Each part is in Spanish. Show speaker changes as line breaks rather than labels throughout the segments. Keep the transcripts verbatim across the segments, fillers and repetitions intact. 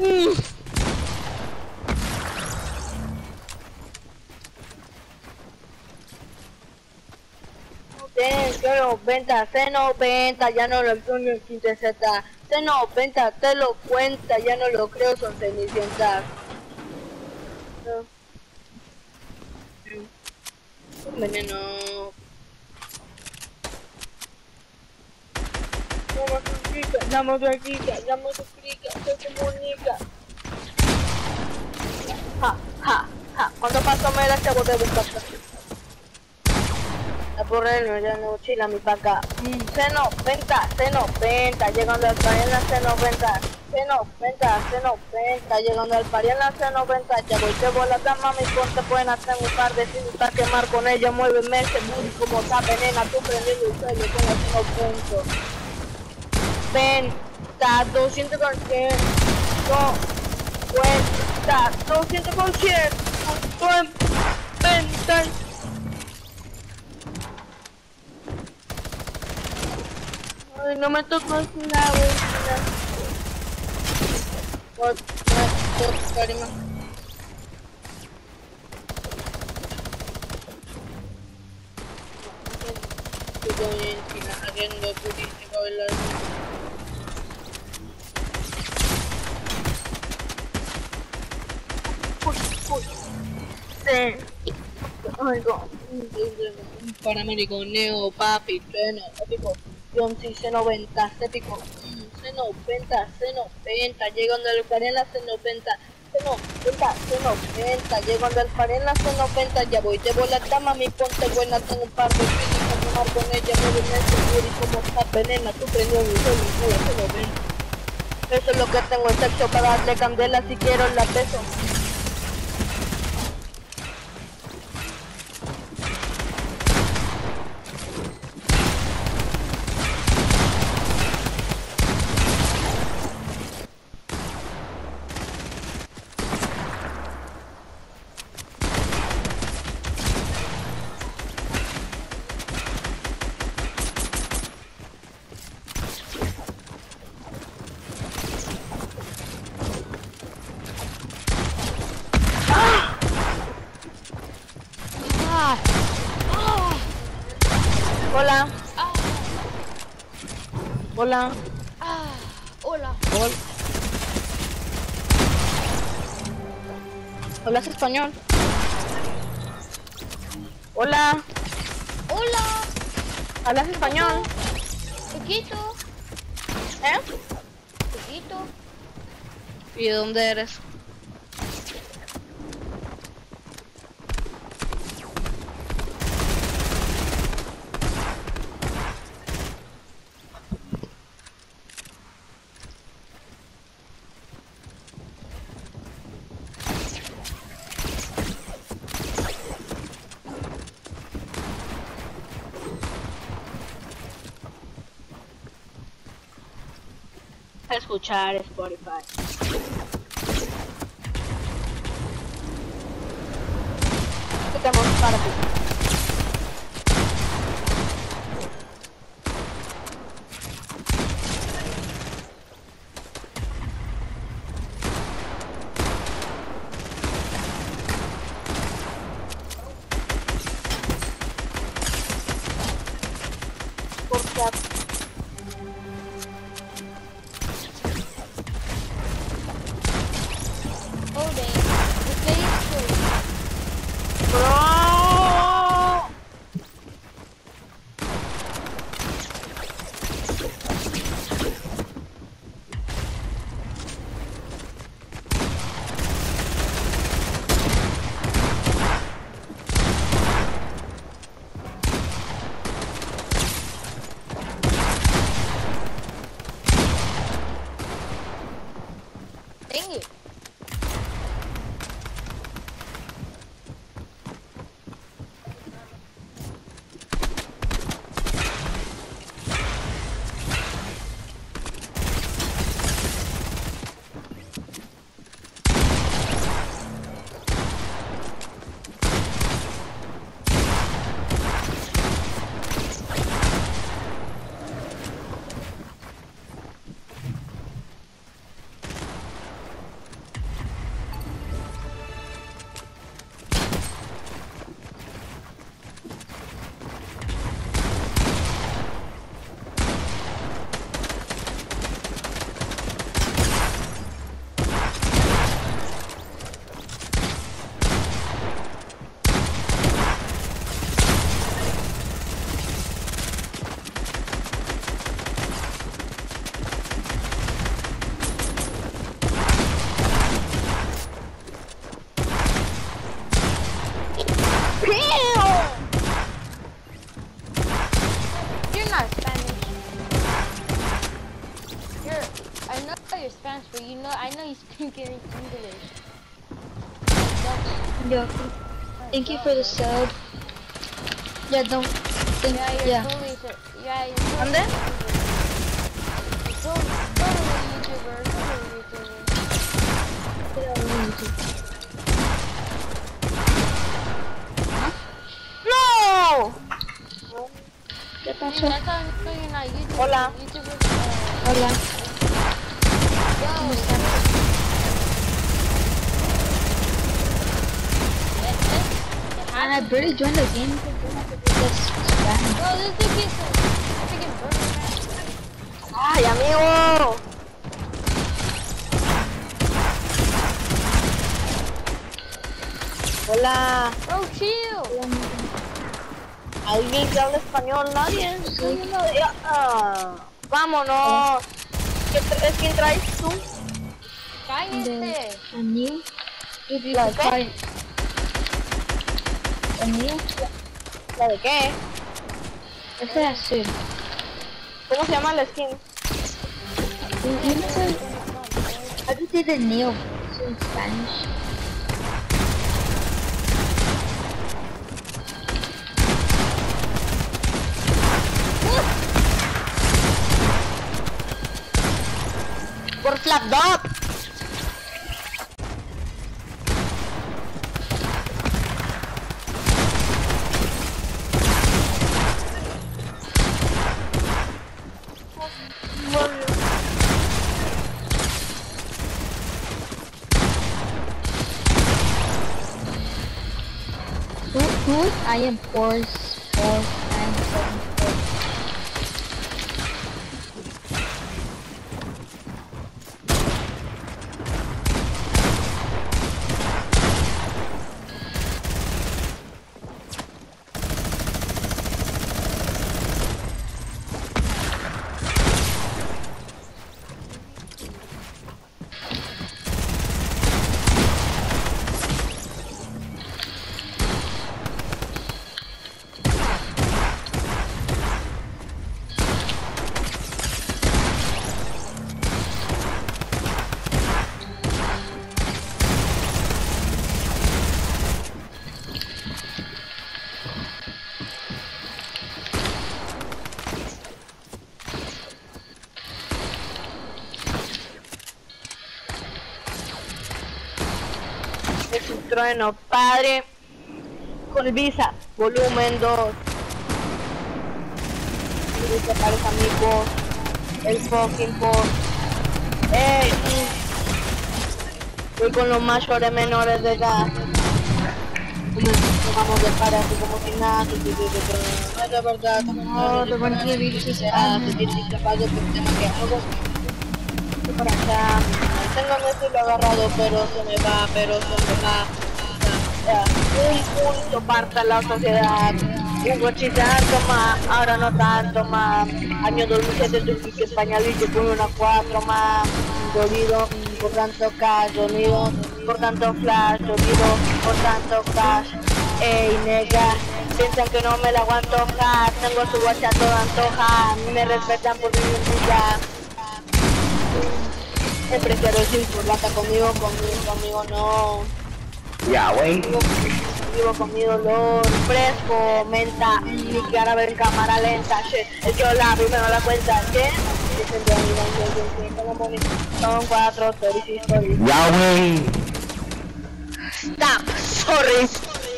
C noventa, C noventa, ya no lo enseño en quince Z. C noventa, te lo cuenta, ya no lo creo, son cenicientas. No. Veneno. Vamos a clica, damos a clica, damos a clica, se comunica. Ja, ja, ja. ¿Cuánto pasó me la chavo de buscar? La porra ya no chila mi paca. C noventa, C noventa, llegando al pari en la C noventa. C noventa, C noventa, llegando al pari en la C noventa. Ya voy te bola, mami, ponte buena, tengo un par de finis para quemar con ella. Muéveme ese booty como sabe, nena, tú prendiendo el suelo con el cinco puntos. Venta, doscientos con cien, cuenta, doscientos con cien, venta. Ay, no me tocó el lado. What? What? Karima. Estoy en China haciendo turístico en la... Uy, uy. Sí. Oigo. Un Panamericano, Neo, papi, Treno, épico. Sí, C noventa, épico. C noventa, C noventa, llegando al par en la C noventa. C noventa, C noventa, llegando al par en la C noventa. Ya voy, te voy la dama, mi ponte buena, tengo un par de finis a tomar con ella, muy bien, y como está venena, tú prendió mi sol, mi C noventa. Eso es lo que tengo, el sexo para darle candela, si quiero la peso. Hola.
Ah.
Hola.
Ah. Hola.
Hola. ¿Hablas español? Hola.
Hola.
¿Hablas español?
Chiquito.
¿Eh?
Chiquito.
¿Y de dónde eres? Escuchar Spotify. ¿Qué tenemos para ti? Por chat.
Oh, dang. The play is full.
Bro.
Dang it. speak in English.
Yo, thank you for the sub. Yeah, don't think,
Yeah, you're
yeah.
totally, yeah, you're totally
¿Dónde?
So, totally YouTuber, totally YouTuber.
¡No! ¿Qué
Dude,
pasó?
I thought no, you're not YouTuber.
Hola.
YouTuber. Uh,
Hola.
yo.
¿Cómo estás?
Eh, eh,
I barely joined the game. That's Spanish.
Bro, this dude gets a freaking burger.
¡Ay, amigo! Hola.
Bro, chill.
¿Alguien que habla español? ¿Nadie? Nadie. Ah, vámonos. ¿Qué tra- ¿Quién traes tú?
Cállate.
¿A new? ¿La de qué? ¿A new? ¿La de qué? Ese es azul. ¿Cómo se llama la skin? Yo no sé. How do you say the Neo in Spanish? Por Flapdog. Who, who? I am force, force, and seven, four. Es un trueno, padre. Con Visa, volumen dos. Y se parece a mi voz. El fucking boss. Ey. Voy con los mayores menores de edad. Vamos de para así como si nada. No es de verdad. No, te van a escribir si será. Te tienes capaz de por tema que hago. Por acá. Tengo esto lo agarrado, pero se me va, pero se me va. Ya, un punto parta la sociedad. Un cochizando más, ahora no tanto más. Año dos mil siete, Turquía, España, Luis, con una cuatro más. Dolido por tanto cash, dolido por tanto flash, dolido por tanto cash. Ey, nega, piensan que no me la aguanto, ja. Tengo su guacha toda antoja, me respetan por mi música. Siempre quiero decir por lata conmigo, conmigo, conmigo no.
Ya, güey.
Vivo, vivo con mi dolor fresco, menta, mi cara ver cámara lenta, shit. El que la primero la cuenta, ¿qué? Son cuatro, stories, stories.
Ya, güey.
Stop, sorry.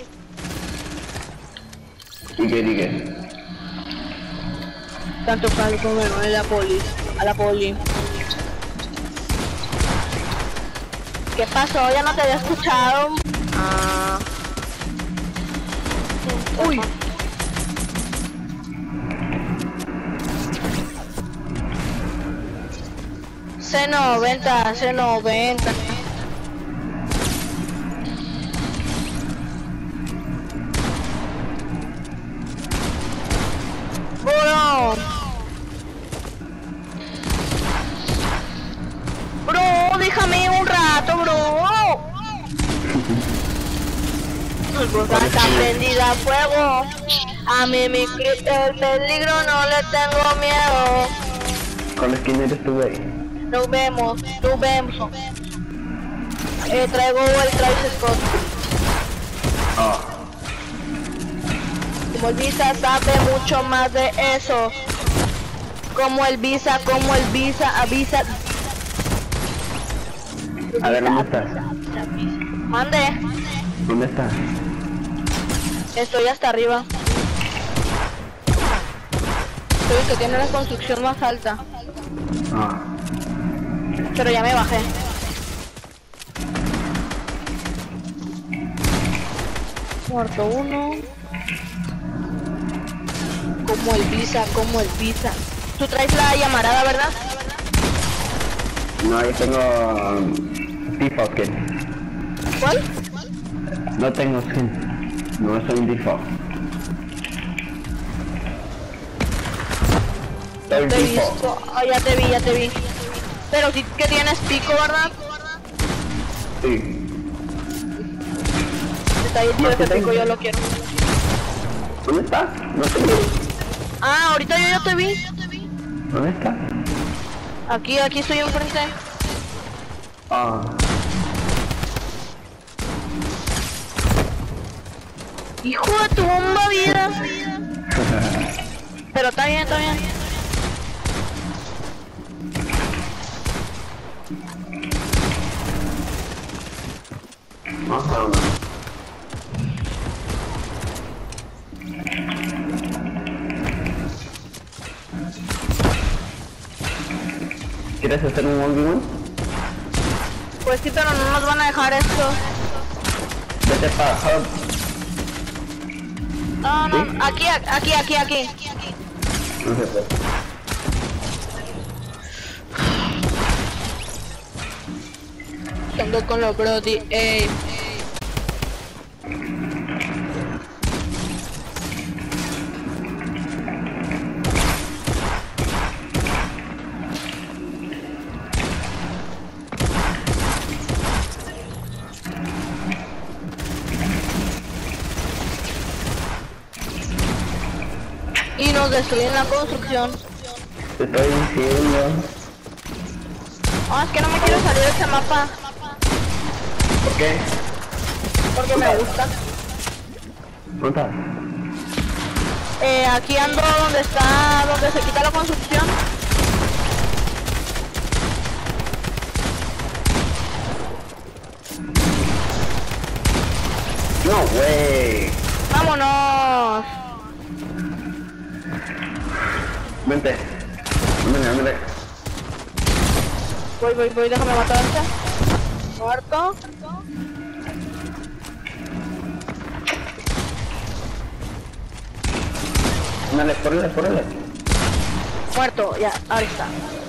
¿Y qué, y qué?
Tanto para como a la poli, a la poli. ¿Qué pasó? Ya no te había escuchado. Ah. Uy. C noventa, C noventa. Bro. Bro, déjame un rato, bro. Tu cosa está prendida a fuego. A mí mi cri- el peligro no le tengo miedo.
¿Con la skin eres tú, güey?
Nos vemos, nos vemos. Eh, traigo el Travis Scott.
Ah.
Como el Visa sabe mucho más de eso. Como el Visa, como el Visa, avisa.
A ver, ¿dónde estás?
Mande.
¿Dónde estás?
Estoy hasta arriba. Soy el que tiene la construcción más alta.
Ah.
Pero ya me bajé. Muerto uno. Como el Visa, como el Visa. Tú traes la llamarada, ¿verdad?
No, yo tengo um, default skin.
¿Cuál?
No tengo skin. No soy un default. Soy
Te he
default.
visto. Oh, ya te vi, ya te vi. Pero sí que tienes pico, ¿verdad?
Sí.
Está ahí, tío,
No,
ese
sí
pico,
tengo.
yo lo quiero.
¿Dónde estás? No te vi.
Ah, ahorita yo ya te vi.
¿Dónde estás?
Aquí, aquí estoy enfrente.
Ah.
Hijo de tu bomba vida. Pero está bien, está bien.
No, no, no. ¿Quieres hacer un uno v uno?
Pues sí, pero no nos van a dejar esto.
Vete para Hub.
No, no,
¿Sí?
aquí, aquí, aquí, aquí.
No sé, pues.
Ando con los brody, ey. Y nos destruyen la construcción.
Te estoy diciendo.
Ah, es que no me quiero salir de este mapa.
¿Por qué?
Porque me gusta.
¿Dónde estás?
Eh, aquí ando donde está, donde se quita la construcción.
No, güey.
Vámonos.
Vente. Vente, vente.
Voy, voy, voy, déjame matar a este. Muerto.
Dale, correle, correle.
Muerto, ya, ahí está.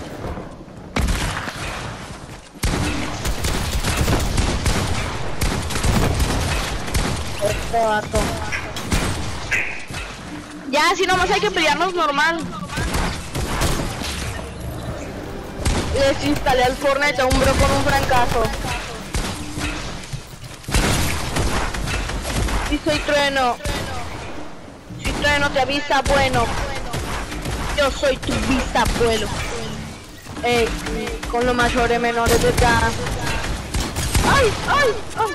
Este vato. Ya, si nomás hay que pelearnos normal. Les instalé el Fortnite a un bro con un francazo. Y soy trueno. Si trueno te avisa, bueno. Yo soy tu bisabuelo. Ey, con los mayores menores de edad. ¡Ay, ay, ay!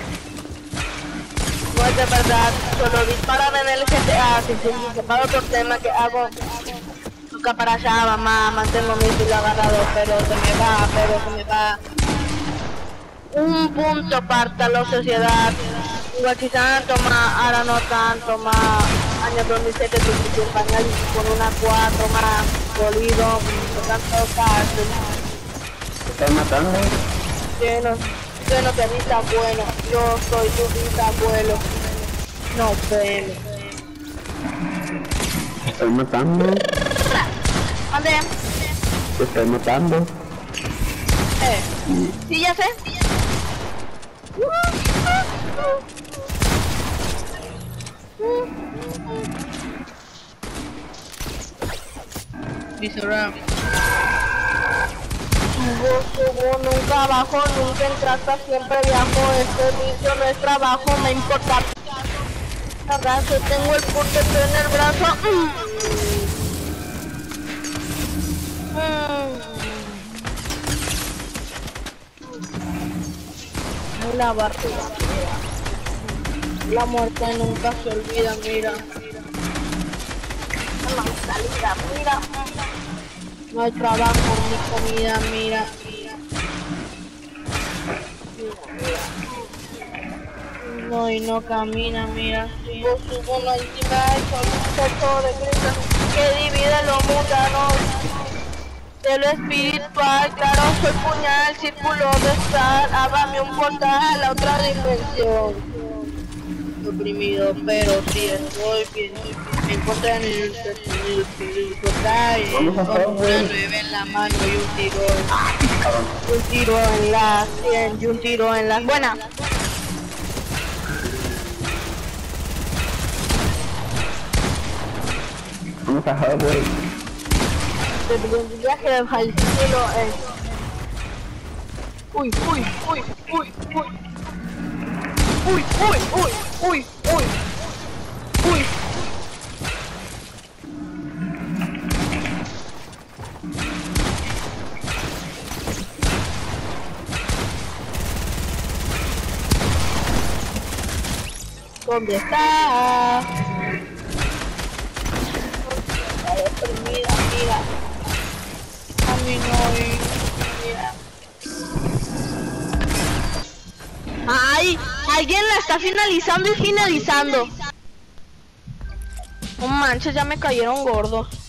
No es de verdad, solo disparan en el G T A. Si se separa otro tema que hago. Nunca para allá, mamá, mantengo mi filo agarrado, pero se me va, pero se me va. Un punto aparta la sociedad. Igual quizá toma, ahora no tanto más. Año dos mil siete, tu pañal con una cuatro más, dolido, con tanto cárcel.
¿Te estás matando?
Lleno, lleno te avisa bueno, yo soy tu bisabuelo. No pelo.
¿Te estás matando?
Ande,
¿Te estás matando?
eh, sí, ya sé. Dice Ram. Subo, subo, nunca bajo, nunca entraste, siempre viajo. Este vicio no es trabajo, me importa. Abrazo, tengo el punto en el brazo. Mm. Mm. Ni la barriga, mira. La muerte nunca se olvida, mira. La salida, mira. No hay trabajo ni comida, mira. No, y no camina, mira. Si yo subo una encima de eso, un sector de grita que divide los mundanos. De lo espiritual, claro, soy puñal, círculo de estar, ábrame un portal a otra dimensión. Oprimido, pero sí estoy bien. Me encontré en el espíritu portal, con una nueve en la mano y un tiro. Un tiro en la cien y un tiro en la buena.
Vamos a jugar, güey.
El viaje del cielo es... Uy, uy, uy, uy, uy. Uy, uy, uy, uy, uy. Uy. ¿Dónde está? Mira, mira. A mí no, mira. ¡Ay! Alguien la está finalizando y finalizando. No manches, ya me cayeron gordos.